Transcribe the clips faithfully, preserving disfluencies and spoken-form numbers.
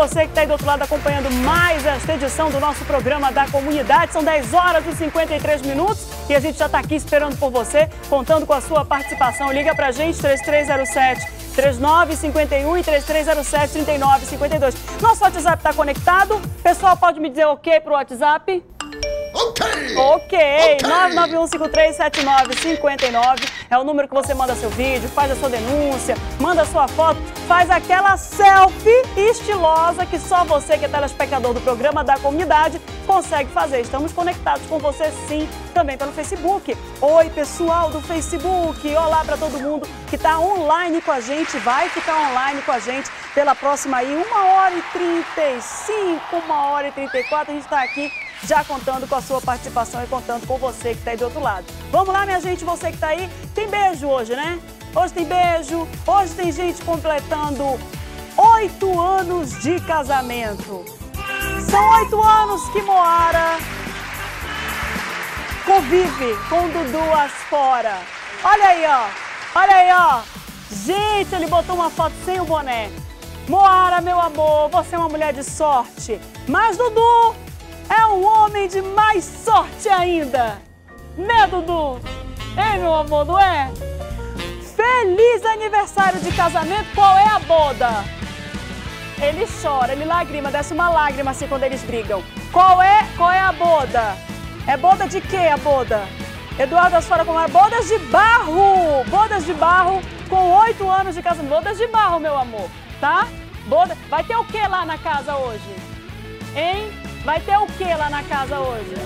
você que está aí do outro lado acompanhando mais esta edição do nosso programa da comunidade. São dez horas e cinquenta e três minutos e a gente já está aqui esperando por você, contando com a sua participação. Liga pra gente, três três zero sete, três nove cinco um e três três zero sete, três nove cinco dois. Nosso WhatsApp está conectado. Pessoal, pode me dizer ok pro WhatsApp? Ok! Ok! nove nove um cinco três sete nove cinco nove é o número que você manda seu vídeo, faz a sua denúncia, manda a sua foto, faz aquela selfie estilosa que só você que é telespectador do programa da comunidade consegue fazer. Estamos conectados com você sim, também pelo Facebook. Oi, pessoal do Facebook! Olá para todo mundo que está online com a gente, vai ficar online com a gente pela próxima aí, uma hora e trinta e cinco, uma hora e trinta e quatro, a gente está aqui já contando com a sua participação e contando com você que está aí do outro lado. Vamos lá, minha gente, você que está aí. Tem beijo hoje, né? Hoje tem beijo, hoje tem gente completando oito anos de casamento. São oito anos que Moara convive com Dudu Asfora. Olha aí, ó. Olha aí, ó. Gente, ele botou uma foto sem o boné. Moara, meu amor, você é uma mulher de sorte. Mas Dudu é um homem de mais sorte ainda. Né, Dudu? Ei, meu amor, não é? Feliz aniversário de casamento. Qual é a boda? Ele chora, ele lagrima, desce uma lágrima assim quando eles brigam. Qual é, qual é a boda? É boda de quê a boda? Eduardo Asfora com bodas de barro. Bodas de barro com oito anos de casamento. Bodas de barro, meu amor, tá? Boda. Vai ter o que lá na casa hoje? Hein? Vai ter o que lá na casa hoje?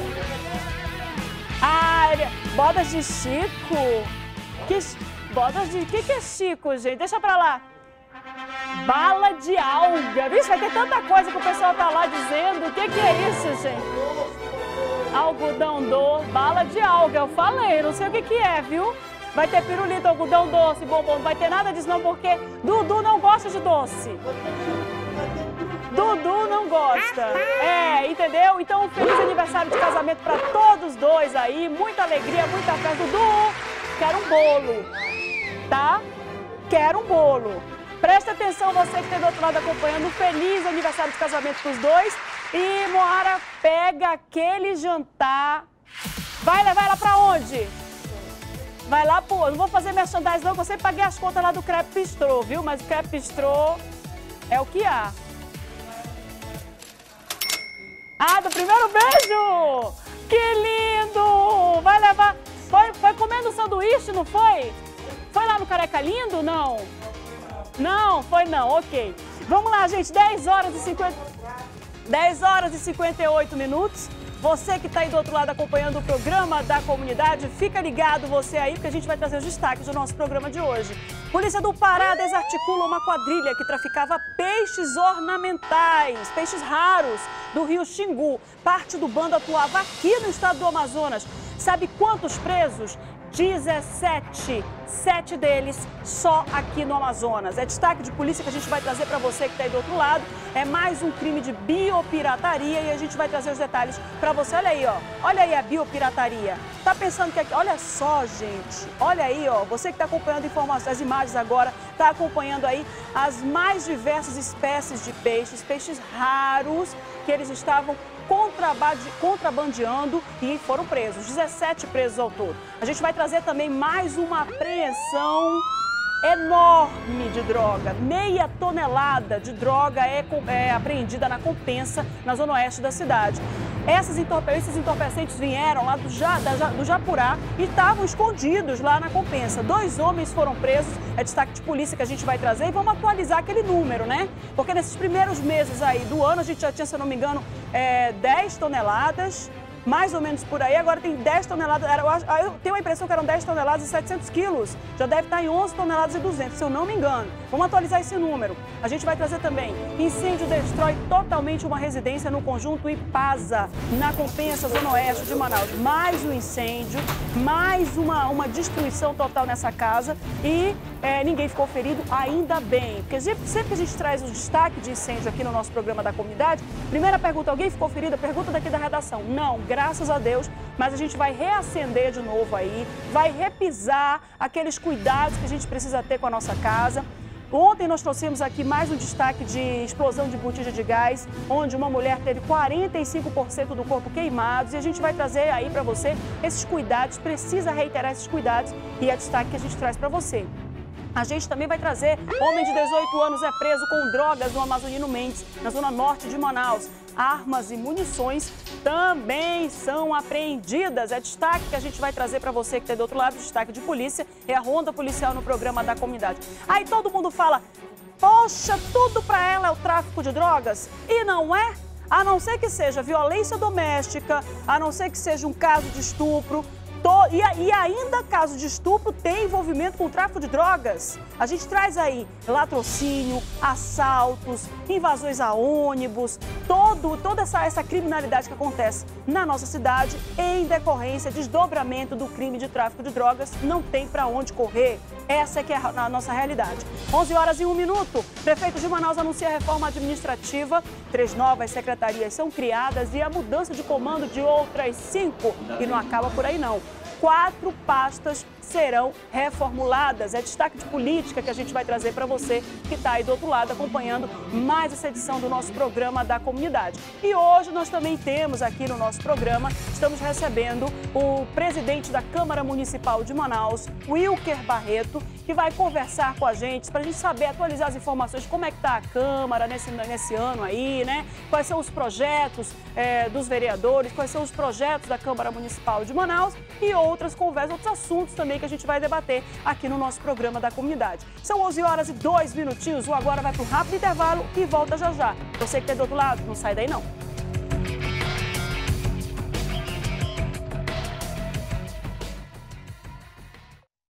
Ah, ele... bodas de Chico? Que... Bodas de... O que, que é Chico, gente? Deixa pra lá. Bala de alga. Vixe, vai ter tanta coisa que o pessoal tá lá dizendo. O que, que é isso, gente? Algodão doce. Bala de alga, eu falei. Não sei o que, que é, viu? Vai ter pirulito, algodão doce, bombom. Não vai ter nada disso não, porque Dudu não gosta de doce. Dudu não gosta. É, entendeu? Então, um feliz aniversário de casamento para todos dois aí. Muita alegria, muita festa. Dudu, quero um bolo, tá? Quero um bolo. Presta atenção, você que tem do outro lado acompanhando. Um feliz aniversário de casamento para os dois. E Moara pega aquele jantar. Vai levar ela para onde? Vai lá, pô. Não vou fazer merchandising não, que eu sempre paguei as contas lá do Crepe Bistrô, viu? Mas o Crepe Bistrô é o que há. Ah, do primeiro beijo! Que lindo! Vai levar... Foi, foi comendo sanduíche, não foi? Foi lá no Careca Lindo? Não? Não, foi não. Ok. Vamos lá, gente. dez horas e cinquenta... dez horas e cinquenta e oito minutos. Você que está aí do outro lado acompanhando o programa da comunidade, fica ligado você aí, porque a gente vai trazer os destaques do nosso programa de hoje. Polícia do Pará desarticula uma quadrilha que traficava peixes ornamentais, peixes raros do rio Xingu. Parte do bando atuava aqui no estado do Amazonas. Sabe quantos presos? dezessete. Sete deles só aqui no Amazonas. É destaque de polícia que a gente vai trazer para você que está aí do outro lado. É mais um crime de biopirataria e a gente vai trazer os detalhes para você. Olha aí, ó. Olha aí a biopirataria. Tá pensando que aqui... Olha só, gente. Olha aí, ó. Você que está acompanhando informações, as imagens agora, está acompanhando aí as mais diversas espécies de peixes, peixes raros que eles estavam contrabandeando e foram presos. dezessete presos ao todo. A gente vai trazer também mais uma apreensão enorme de droga. Meia tonelada de droga é, é apreendida na Compensa, na zona oeste da cidade. Essas entorpe esses entorpecentes vieram lá do, ja da, do Japurá e estavam escondidos lá na Compensa. Dois homens foram presos, é destaque de polícia que a gente vai trazer e vamos atualizar aquele número, né? Porque nesses primeiros meses aí do ano a gente já tinha, se eu não me engano, é, dez toneladas, mais ou menos por aí, agora tem dez toneladas, era, eu, acho, eu tenho a impressão que eram dez toneladas e setecentos quilos, já deve estar em onze toneladas e duzentos, se eu não me engano. Vamos atualizar esse número. A gente vai trazer também, incêndio destrói totalmente uma residência no conjunto Ipasa, na Compensa, zona oeste de Manaus. Mais um incêndio, mais uma, uma destruição total nessa casa e é, ninguém ficou ferido, ainda bem. Porque sempre que a gente traz o destaque de incêndio aqui no nosso programa da comunidade, primeira pergunta, alguém ficou ferido? Pergunta daqui da redação. Não, graças a Deus, mas a gente vai reacender de novo aí, vai repisar aqueles cuidados que a gente precisa ter com a nossa casa. Ontem nós trouxemos aqui mais um destaque de explosão de botija de gás, onde uma mulher teve quarenta e cinco por cento do corpo queimados, e a gente vai trazer aí para você esses cuidados, precisa reiterar esses cuidados, e é destaque que a gente traz para você. A gente também vai trazer, homem de dezoito anos é preso com drogas no Amazonino Mendes, na zona norte de Manaus. Armas e munições também são apreendidas. É destaque que a gente vai trazer para você que está do outro lado, destaque de polícia, é a ronda policial no programa da comunidade. Aí todo mundo fala, poxa, tudo para ela é o tráfico de drogas, e não é? A não ser que seja violência doméstica, a não ser que seja um caso de estupro, To, e, e ainda, caso de estupro, tem envolvimento com tráfico de drogas. A gente traz aí latrocínio, assaltos, invasões a ônibus, todo, toda essa, essa criminalidade que acontece na nossa cidade em decorrência, desdobramento do crime de tráfico de drogas, não tem para onde correr. Essa é que é a nossa realidade. onze horas e um minuto, prefeito de Manaus anuncia a reforma administrativa, três novas secretarias são criadas e a mudança de comando de outras cinco. E não acaba por aí não. Quatro pastas serão reformuladas. É destaque de política que a gente vai trazer para você que está aí do outro lado acompanhando mais essa edição do nosso programa da comunidade. E hoje nós também temos aqui no nosso programa, estamos recebendo o presidente da Câmara Municipal de Manaus, Wilker Barreto, que vai conversar com a gente para a gente saber, atualizar as informações, como é que está a Câmara nesse, nesse ano aí, né? Quais são os projetos é, dos vereadores, quais são os projetos da Câmara Municipal de Manaus e outras conversas, outros assuntos também que a gente vai debater aqui no nosso programa da comunidade. São onze horas e dois minutinhos, o Agora vai para um rápido intervalo e volta já já. Você que está do outro lado, não sai daí não.